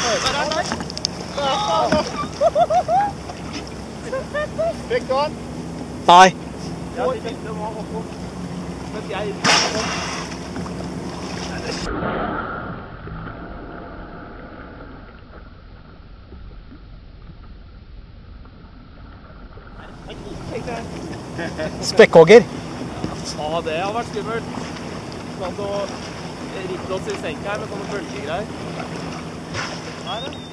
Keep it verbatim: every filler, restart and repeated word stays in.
Fikk du han? Nei. Ja, de kjente må ha oppå. Mens jeg... Spekkhogger. Ja, det har vært skummelt. Sånn å rippe oss i senk her med sånne bølgegreier. Her, ja.